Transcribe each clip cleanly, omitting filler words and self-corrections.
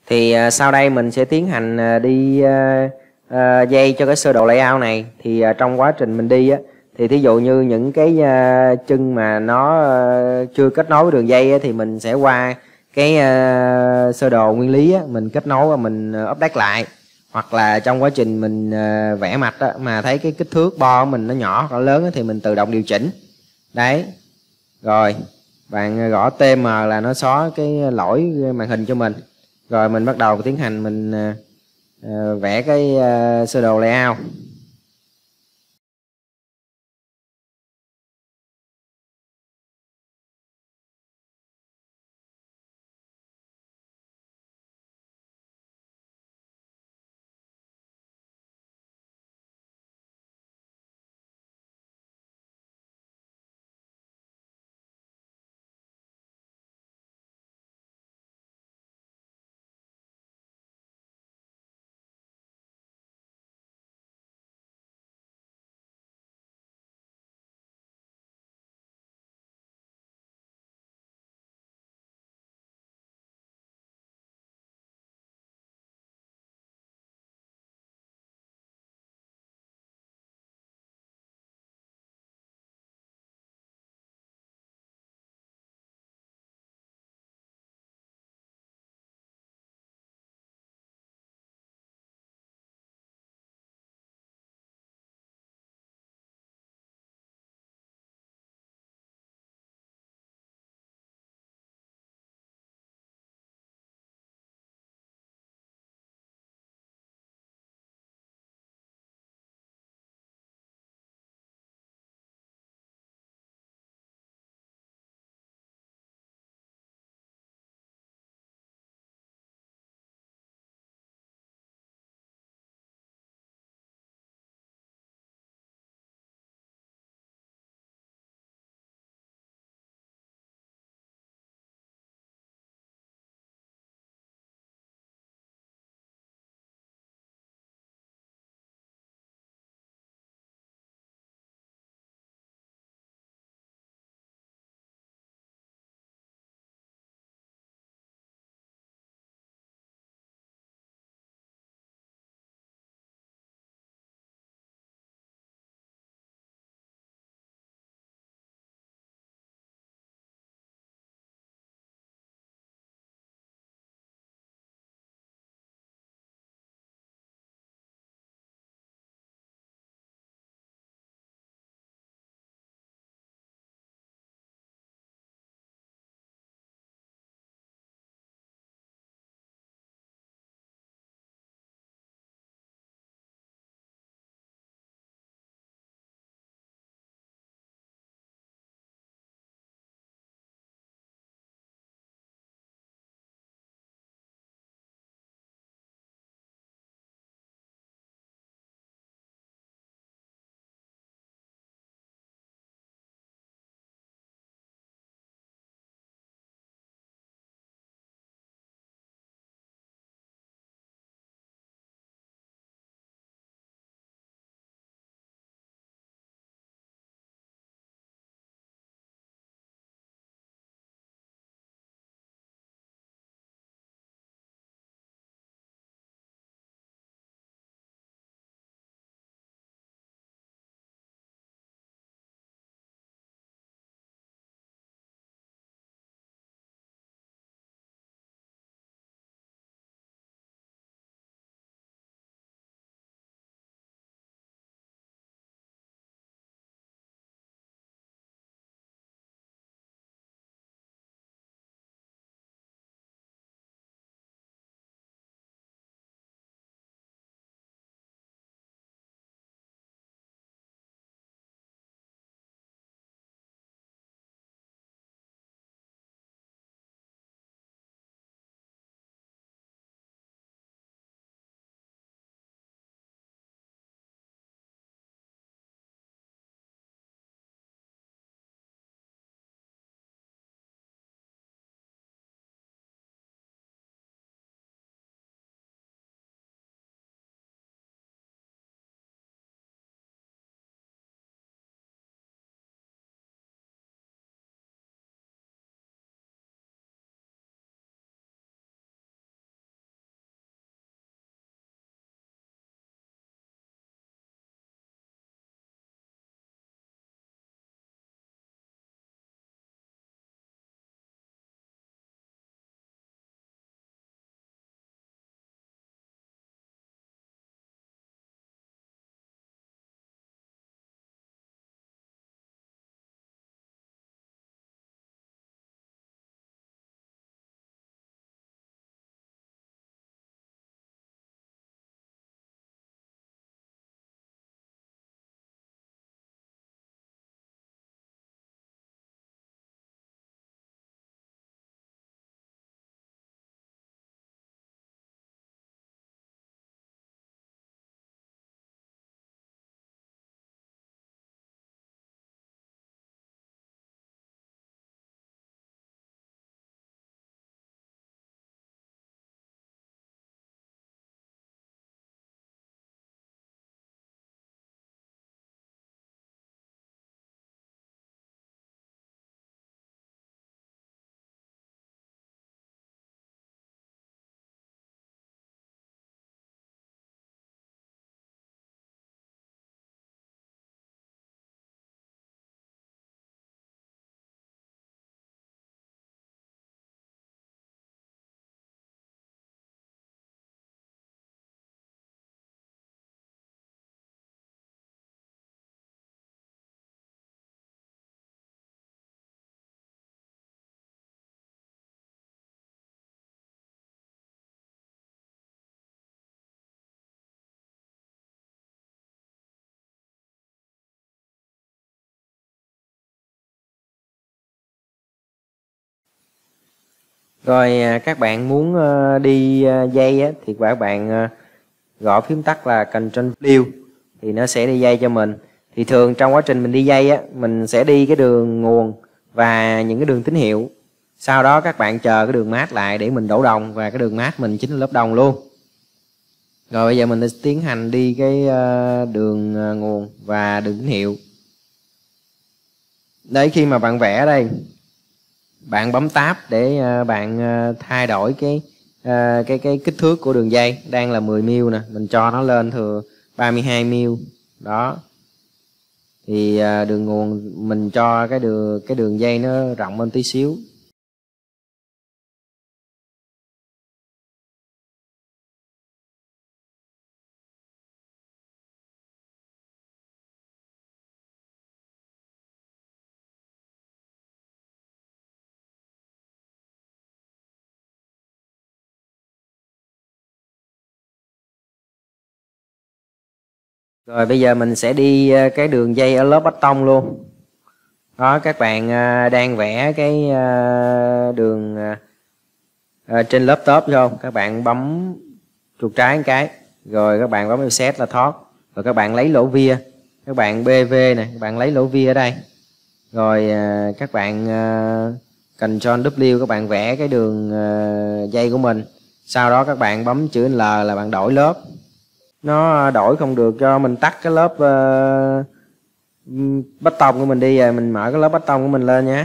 Thì sau đây mình sẽ tiến hành đi dây cho cái sơ đồ layout này. Thì trong quá trình mình đi á, thì thí dụ như những cái chân mà nó chưa kết nối với đường dây á, thì mình sẽ qua cái sơ đồ nguyên lý á, mình kết nối và mình update lại. Hoặc là trong quá trình mình vẽ mạch á, mà thấy cái kích thước bo của mình nó nhỏ hoặc lớn á, thì mình tự động điều chỉnh. Đấy. Rồi bạn gõ TM là nó xóa cái lỗi màn hình cho mình. Rồi mình bắt đầu tiến hành mình vẽ cái sơ đồ layout. Rồi các bạn muốn đi dây á, thì các bạn gõ phím tắt là Ctrl View thì nó sẽ đi dây cho mình. Thì thường trong quá trình mình đi dây á, mình sẽ đi cái đường nguồn và những cái đường tín hiệu. Sau đó các bạn chờ cái đường mát lại để mình đổ đồng, và cái đường mát mình chính là lớp đồng luôn. Rồi bây giờ mình sẽ tiến hành đi cái đường nguồn và đường tín hiệu. Đấy, khi mà bạn vẽ đây, bạn bấm Tab để bạn thay đổi cái kích thước của đường dây. Đang là 10 mm nè, mình cho nó lên thừa 32 mm. Đó. Thì đường nguồn mình cho cái đường dây nó rộng hơn tí xíu. Rồi bây giờ mình sẽ đi cái đường dây ở lớp bách tông luôn. Đó, các bạn đang vẽ cái đường trên lớp top không? Các bạn bấm chuột trái một cái, rồi các bạn bấm reset là thoát. Rồi các bạn lấy lỗ via, các bạn BV này, các bạn lấy lỗ via ở đây. Rồi các bạn Ctrl W, các bạn vẽ cái đường dây của mình. Sau đó các bạn bấm chữ L là bạn đổi lớp. Nó đổi không được cho mình tắt cái lớp bách tông của mình đi, rồi mình mở cái lớp bách tông của mình lên nhé.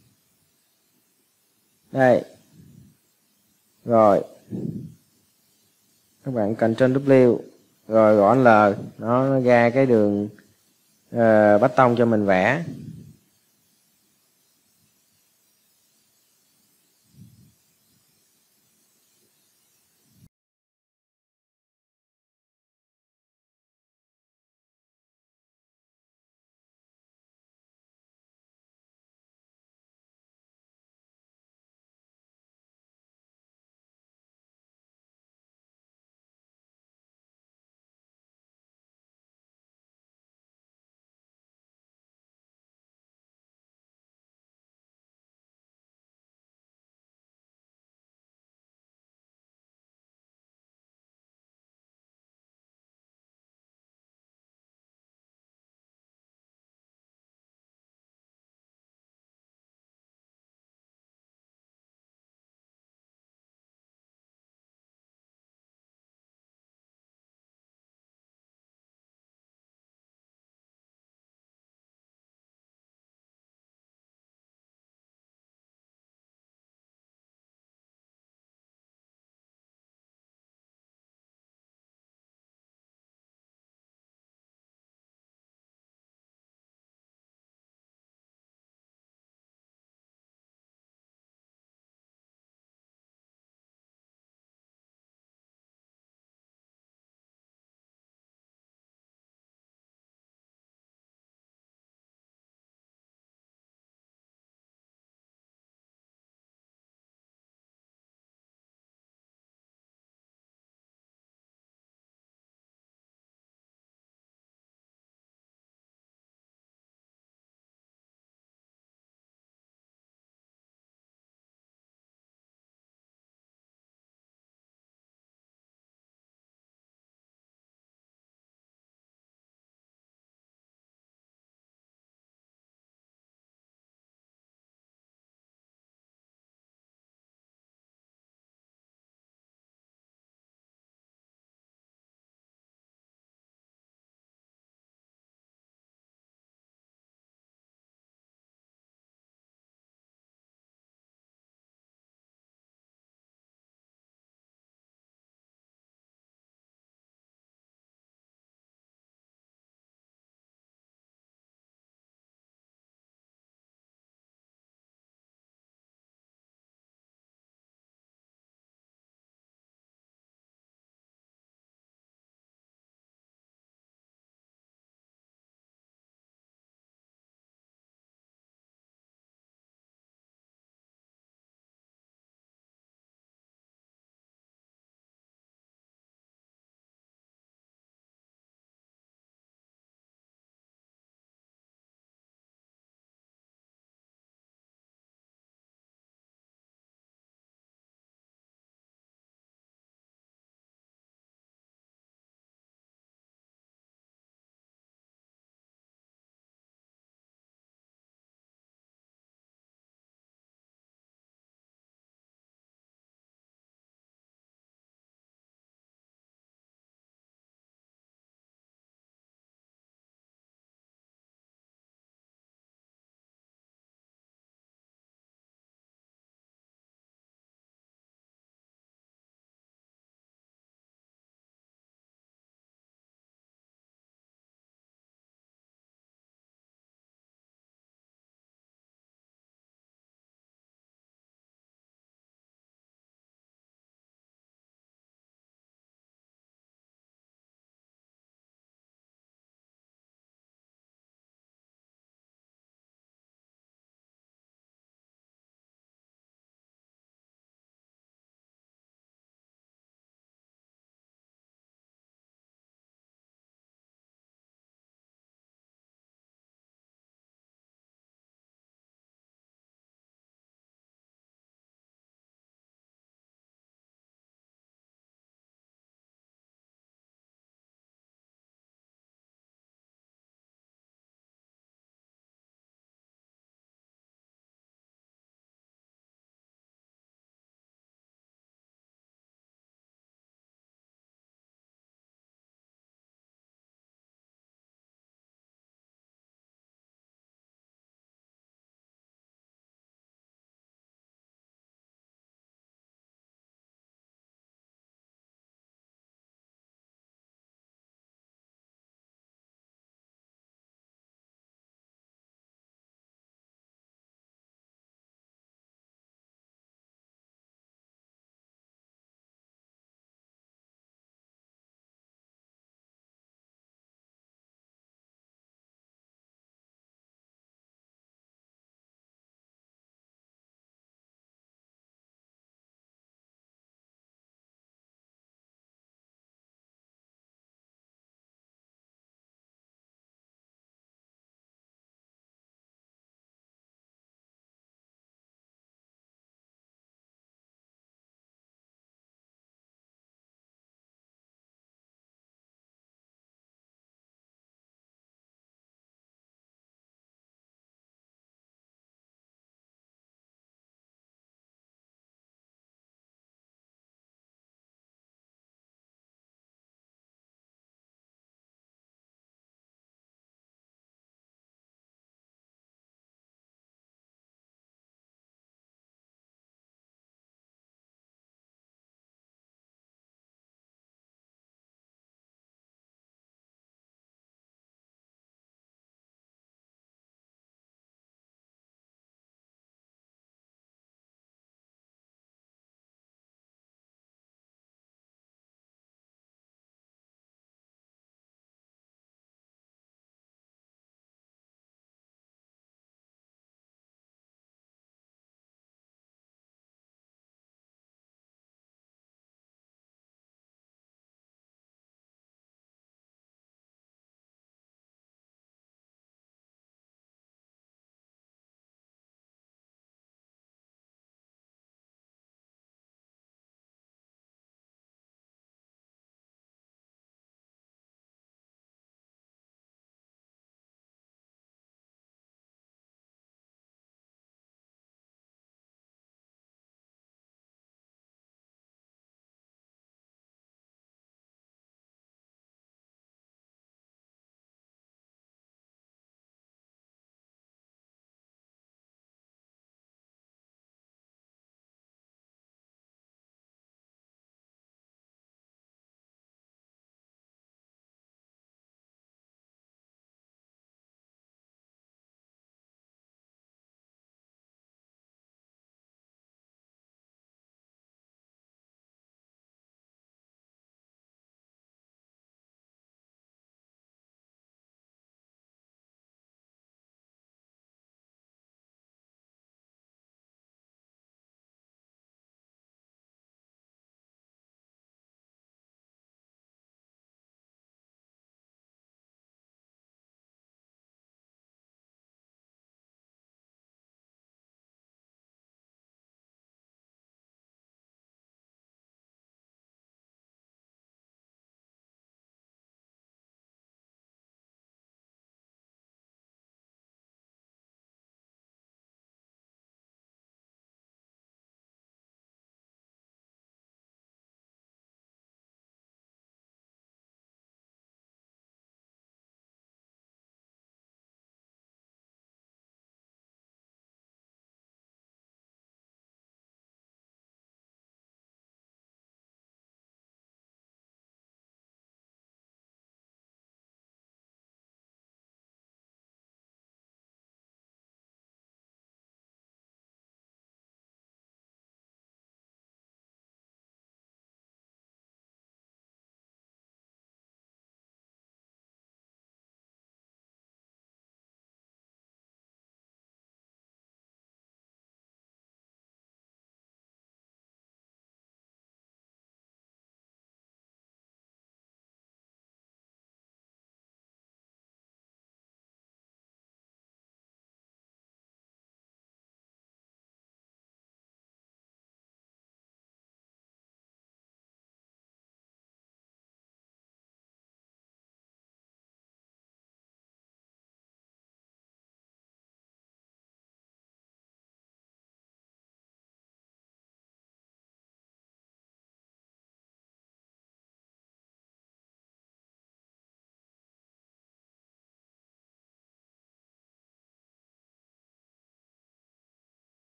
Đây. Rồi các bạn Ctrl W, rồi gõ L, nó ra cái đường bách tông cho mình vẽ.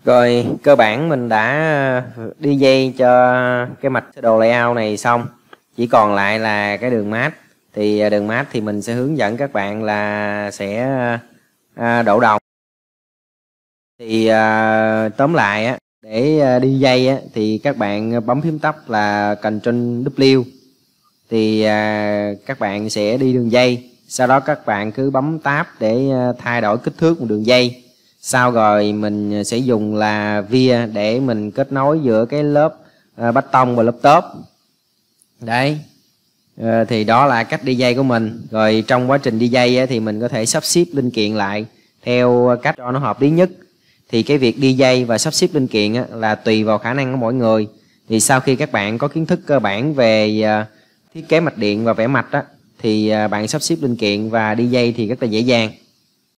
Rồi cơ bản mình đã đi dây cho cái mạch sơ đồ layout này xong, chỉ còn lại là cái đường mát. Thì đường mát thì mình sẽ hướng dẫn các bạn là sẽ đổ đồng. Thì tóm lại á, để đi dây á, thì các bạn bấm phím tắt là Ctrl W. Thì các bạn sẽ đi đường dây. Sau đó các bạn cứ bấm Tab để thay đổi kích thước một đường dây. Sau rồi mình sẽ dùng là via để mình kết nối giữa cái lớp bách tông và lớp top. Đấy. Thì đó là cách đi dây của mình. Rồi trong quá trình đi dây á, thì mình có thể sắp xếp linh kiện lại theo cách cho nó hợp lý nhất. Thì cái việc đi dây và sắp xếp linh kiện á, là tùy vào khả năng của mỗi người. Thì sau khi các bạn có kiến thức cơ bản về thiết kế mạch điện và vẽ mạch á, thì bạn sắp xếp linh kiện và đi dây thì rất là dễ dàng.